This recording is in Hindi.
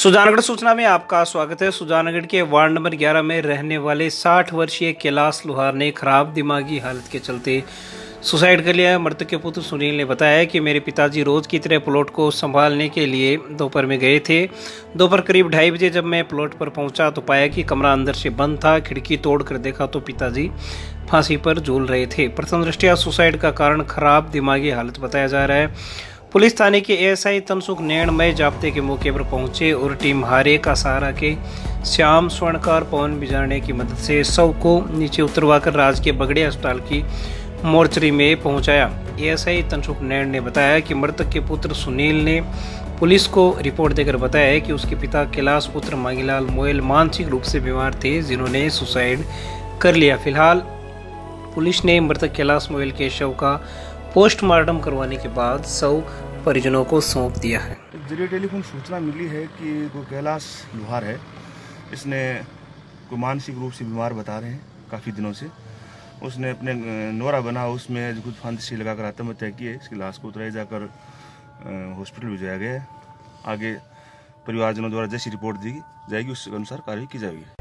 सुजानगढ़ सूचना में आपका स्वागत है। सुजानगढ़ के वार्ड नंबर 11 में रहने वाले 60 वर्षीय कैलाश लोहार ने खराब दिमागी हालत के चलते सुसाइड कर लिया। मृतक के पुत्र सुनील ने बताया कि मेरे पिताजी रोज की तरह प्लॉट को संभालने के लिए दोपहर में गए थे। दोपहर करीब 2:30 बजे जब मैं प्लॉट पर पहुंचा तो पाया कि कमरा अंदर से बंद था। खिड़की तोड़कर देखा तो पिताजी फांसी पर झूल रहे थे। प्रथम दृष्टया सुसाइड का कारण खराब दिमागी हालत बताया जा रहा है। पुलिस थाने के एएसआई तनसुख नैणमय जाब्ते के मौके पर पहुंचे और टीम हारे का सहारा के श्याम स्वर्णकार पवन बिजारने की मदद से शव को नीचे उतरवाकर राजकीय बगड़े अस्पताल की मोर्चरी में पहुंचाया। एएसआई तनसुख नैण ने बताया कि मृतक के पुत्र सुनील ने पुलिस को रिपोर्ट देकर बताया कि उसके पिता कैलाश पुत्र मांगीलाल मोयल मानसिक रूप से बीमार थे, जिन्होंने सुसाइड कर लिया। फिलहाल पुलिस ने मृतक कैलाश मोयल के शव का पोस्टमार्टम करवाने के बाद शव परिजनों को सौंप दिया है। जरिए टेलीफोन सूचना मिली है कि वो कैलाश लोहार है, इसने कोई मानसिक रूप से बीमार बता रहे हैं काफ़ी दिनों से। उसने अपने नोरा बना उसमें कुछ फांसी लगाकर आत्महत्या की है। इसकी लाश को उतराई जाकर हॉस्पिटल भिजवाया गया है। आगे परिवारजनों द्वारा जैसी रिपोर्ट दी जाएगी उस अनुसार कार्रवाई की जाएगी।